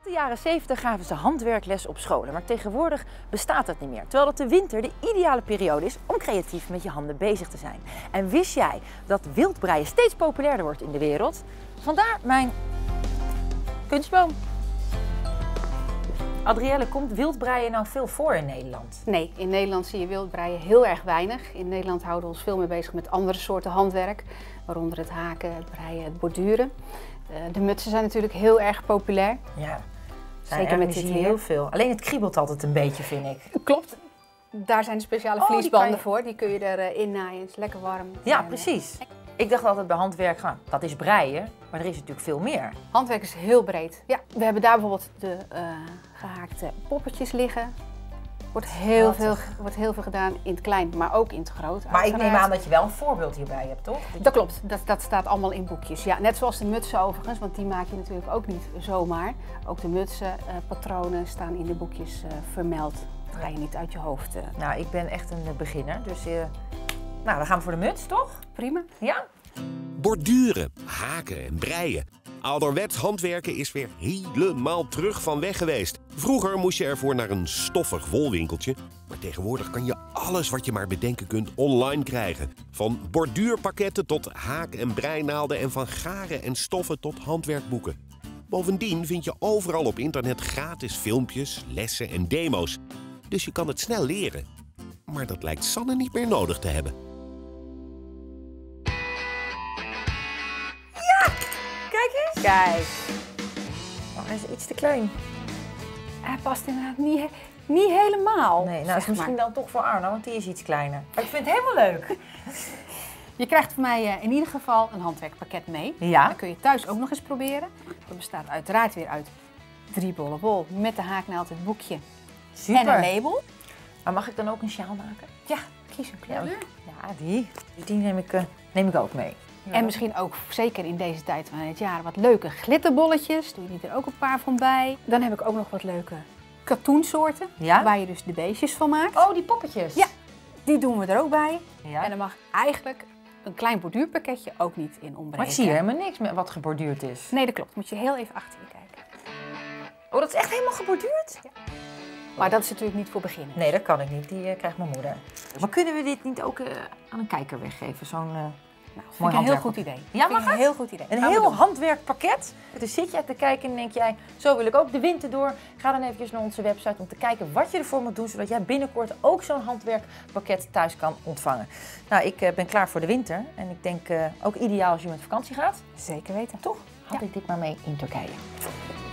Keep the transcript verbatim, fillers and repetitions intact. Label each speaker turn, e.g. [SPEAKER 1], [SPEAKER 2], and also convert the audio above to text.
[SPEAKER 1] In de jaren zeventig gaven ze handwerkles op scholen, maar tegenwoordig bestaat dat niet meer. Terwijl dat de winter de ideale periode is om creatief met je handen bezig te zijn. En wist jij dat wildbreien steeds populairder wordt in de wereld? Vandaar mijn kunstboom. Adrielle, komt wildbreien nou veel voor in Nederland?
[SPEAKER 2] Nee, in Nederland zie je wildbreien heel erg weinig. In Nederland houden we ons veel meer bezig met andere soorten handwerk, waaronder het haken, het breien, het borduren. De mutsen zijn natuurlijk heel erg populair.
[SPEAKER 1] Ja,
[SPEAKER 2] zeker met dit
[SPEAKER 1] zie je
[SPEAKER 2] weer.
[SPEAKER 1] heel veel. Alleen het kriebelt altijd een beetje, vind ik.
[SPEAKER 2] Klopt. Daar zijn de speciale
[SPEAKER 1] Oh, die
[SPEAKER 2] vliesbanden
[SPEAKER 1] kan je-
[SPEAKER 2] voor. Die kun je erin naaien. Het is lekker warm.
[SPEAKER 1] Ja,
[SPEAKER 2] En,
[SPEAKER 1] precies. Ik dacht altijd bij handwerk, nou, dat is breien, maar er is natuurlijk veel meer.
[SPEAKER 2] Handwerk is heel breed. Ja, we hebben daar bijvoorbeeld de uh, gehaakte poppetjes liggen. Wordt heel, veel, wordt heel veel gedaan in het klein, maar ook in het groot.
[SPEAKER 1] Maar ik neem
[SPEAKER 2] uiteraard.
[SPEAKER 1] aan dat je wel een voorbeeld hierbij hebt, toch?
[SPEAKER 2] Dat klopt, dat, dat staat allemaal in boekjes. Ja, net zoals de mutsen overigens, want die maak je natuurlijk ook niet zomaar. Ook de mutsen, uh, patronen staan in de boekjes uh, vermeld. Dat ga je niet uit je hoofd. Uh.
[SPEAKER 1] Nou, ik ben echt een beginner, dus uh, nou, dan gaan we voor de muts, toch?
[SPEAKER 2] Prima.
[SPEAKER 1] Ja?
[SPEAKER 3] Borduren, haken en breien. Ouderwets handwerken is weer helemaal terug van weg geweest. Vroeger moest je ervoor naar een stoffig wolwinkeltje. Maar tegenwoordig kan je alles wat je maar bedenken kunt online krijgen. Van borduurpakketten tot haak- en breinaalden en van garen en stoffen tot handwerkboeken. Bovendien vind je overal op internet gratis filmpjes, lessen en demo's. Dus je kan het snel leren. Maar dat lijkt Sanne niet meer nodig te hebben.
[SPEAKER 1] Kijk eens!
[SPEAKER 2] Kijk,
[SPEAKER 1] Oh, hij is iets te klein.
[SPEAKER 2] hij past inderdaad niet, he- niet helemaal.
[SPEAKER 1] Nee, nou
[SPEAKER 2] zeg
[SPEAKER 1] is misschien
[SPEAKER 2] maar.
[SPEAKER 1] dan toch voor Arno, want die is iets kleiner. Maar ik vind het helemaal leuk.
[SPEAKER 2] Je krijgt van mij uh, in ieder geval een handwerkpakket mee.
[SPEAKER 1] Ja?
[SPEAKER 2] Dat kun je thuis ook nog eens proberen. Dat bestaat uiteraard weer uit drie bollen wol met de haaknaald, het boekje
[SPEAKER 1] Super.
[SPEAKER 2] en een label.
[SPEAKER 1] Maar mag ik dan ook een sjaal maken?
[SPEAKER 2] Ja, kies een kleur.
[SPEAKER 1] Ja, die. Die neem ik, uh, neem ik ook mee.
[SPEAKER 2] En misschien ook, zeker in deze tijd van het jaar, wat leuke glitterbolletjes. Doe je die er ook een paar van bij. Dan heb ik ook nog wat leuke katoensoorten,
[SPEAKER 1] Ja?
[SPEAKER 2] waar je dus de beestjes van maakt.
[SPEAKER 1] Oh, die poppetjes.
[SPEAKER 2] Ja, die doen we er ook bij.
[SPEAKER 1] Ja.
[SPEAKER 2] En dan mag eigenlijk een klein borduurpakketje ook niet in ontbreken.
[SPEAKER 1] Maar ik zie er helemaal niks met wat geborduurd is.
[SPEAKER 2] Nee, dat klopt. Moet je heel even achter je kijken.
[SPEAKER 1] Oh, dat is echt helemaal geborduurd? Ja.
[SPEAKER 2] Maar dat is natuurlijk niet voor beginners.
[SPEAKER 1] Nee, dat kan ik niet. Die uh, krijgt mijn moeder. Maar kunnen we dit niet ook uh, aan een kijker weggeven? Zo'n uh,
[SPEAKER 2] Nou, vind
[SPEAKER 1] mooi
[SPEAKER 2] ik een heel
[SPEAKER 1] handwerkpakket.
[SPEAKER 2] goed idee.
[SPEAKER 1] Ja,
[SPEAKER 2] Vind ik
[SPEAKER 1] mag
[SPEAKER 2] een
[SPEAKER 1] het?
[SPEAKER 2] heel goed idee.
[SPEAKER 1] Een
[SPEAKER 2] Gaan we
[SPEAKER 1] heel
[SPEAKER 2] doen.
[SPEAKER 1] handwerkpakket. Dus zit je te kijken en denk jij, zo wil ik ook de winter door. Ga dan eventjes naar onze website om te kijken wat je ervoor moet doen, zodat jij binnenkort ook zo'n handwerkpakket thuis kan ontvangen. Nou, ik uh, ben klaar voor de winter en ik denk uh, ook ideaal als je met vakantie gaat.
[SPEAKER 2] Zeker weten.
[SPEAKER 1] Toch? Had
[SPEAKER 2] Ja.
[SPEAKER 1] ik dit maar mee in Turkije.